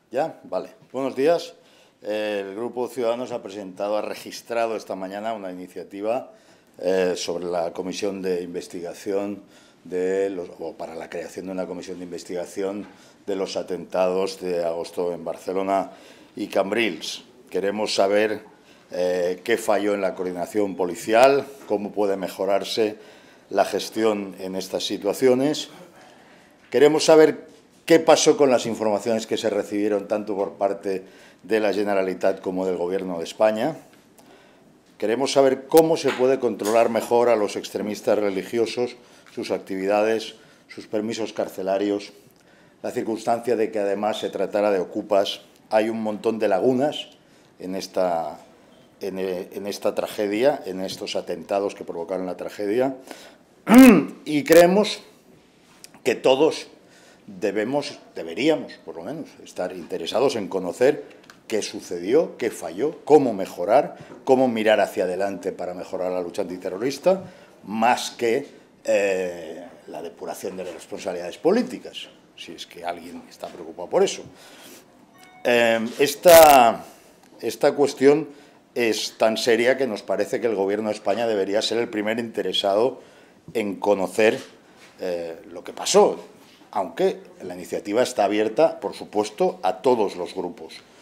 ¿Ya? Vale. Buenos días. El Grupo Ciudadanos ha registrado esta mañana una iniciativa sobre la comisión de investigación o para la creación de una comisión de investigación de los atentados de agosto en Barcelona y Cambrils. Queremos saber qué falló en la coordinación policial, cómo puede mejorarse la gestión en estas situaciones. Queremos saber qué pasó con las informaciones que se recibieron tanto por parte de la Generalitat como del Gobierno de España. Queremos saber cómo se puede controlar mejor a los extremistas religiosos, sus actividades, sus permisos carcelarios, la circunstancia de que además se tratara de ocupas. Hay un montón de lagunas en esta tragedia, en estos atentados que provocaron la tragedia, y creemos que todos deberíamos, por lo menos, estar interesados en conocer qué sucedió, qué falló, cómo mejorar, cómo mirar hacia adelante para mejorar la lucha antiterrorista, más que la depuración de las responsabilidades políticas, si es que alguien está preocupado por eso. Esta cuestión es tan seria que nos parece que el Gobierno de España debería ser el primer interesado en conocer lo que pasó, aunque la iniciativa está abierta, por supuesto, a todos los grupos